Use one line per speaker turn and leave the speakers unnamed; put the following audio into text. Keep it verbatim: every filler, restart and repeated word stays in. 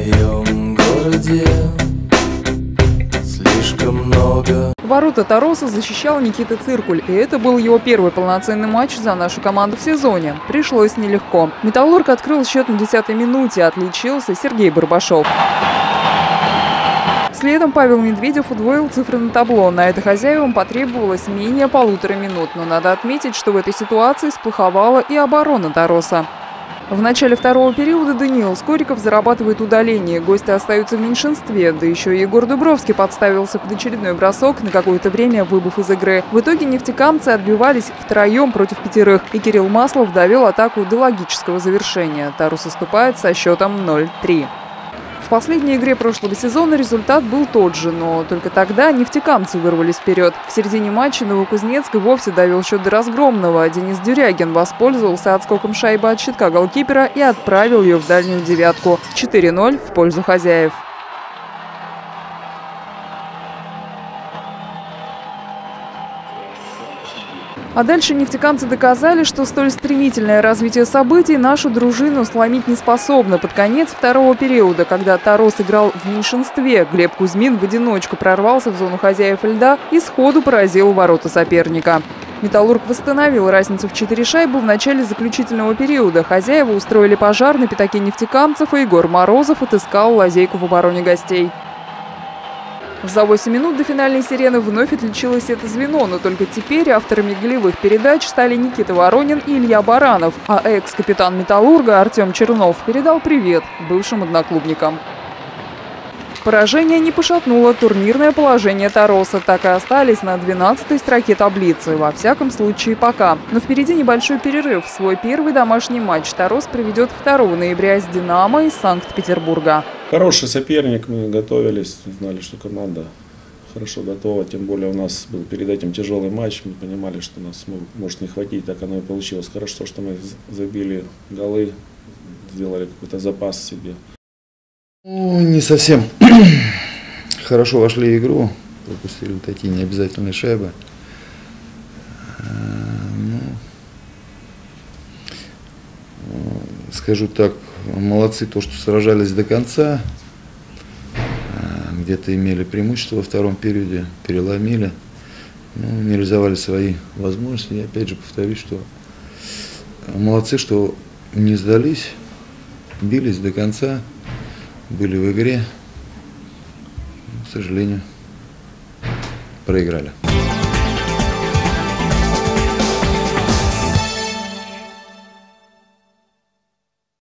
моем городе слишком много.
Ворота Тароса защищал Никита Циркуль, и это был его первый полноценный матч за нашу команду в сезоне. Пришлось нелегко. «Металлург» открыл счет на десятой минуте, отличился Сергей Барбашов. Следом Павел Медведев удвоил цифры на табло. На это хозяевам потребовалось менее полутора минут. Но надо отметить, что в этой ситуации сплоховала и оборона Тароса. В начале второго периода Даниил Скориков зарабатывает удаление. Гости остаются в меньшинстве. Да еще и Егор Дубровский подставился под очередной бросок, на какое-то время выбыв из игры. В итоге нефтекамцы отбивались втроем против пятерых. И Кирилл Маслов довел атаку до логического завершения. Тарус уступает со счетом ноль три. В последней игре прошлого сезона результат был тот же, но только тогда нефтекамцы вырвались вперед. К середине матча Новокузнецк и вовсе довел счет до разгромного. Денис Дюрягин воспользовался отскоком шайбы от щитка голкипера и отправил ее в дальнюю девятку. четыре ноль в пользу хозяев. А дальше нефтекамцы доказали, что столь стремительное развитие событий нашу дружину сломить не способно. Под конец второго периода, когда Тарос играл в меньшинстве, Глеб Кузьмин в одиночку прорвался в зону хозяев льда и сходу поразил ворота соперника. «Металлург» восстановил разницу в четыре шайбы в начале заключительного периода. Хозяева устроили пожар на пятаке нефтекамцев, и Егор Морозов отыскал лазейку в обороне гостей. За восемь минут до финальной сирены вновь отличилось это звено, но только теперь авторами голевых передач стали Никита Воронин и Илья Баранов, а экс-капитан «Металлурга» Артем Чернов передал привет бывшим одноклубникам. Поражение не пошатнуло турнирное положение Тароса, так и остались на двенадцатой строке таблицы, во всяком случае пока. Но впереди небольшой перерыв. Свой первый домашний матч Тарос проведет второго ноября с «Динамо» из Санкт-Петербурга.
Хороший соперник, мы готовились, знали, что команда хорошо готова, тем более у нас был перед этим тяжелый матч, мы понимали, что нас может не хватить, так оно и получилось. Хорошо, что мы забили голы, сделали какой-то запас себе.
Ну, не совсем хорошо вошли в игру, пропустили такие необязательные шайбы. Ну, скажу так, молодцы то, что сражались до конца, где-то имели преимущество во втором периоде, переломили, ну, не реализовали свои возможности. Я опять же повторюсь, что молодцы, что не сдались, бились до конца. Были в игре, к сожалению, проиграли.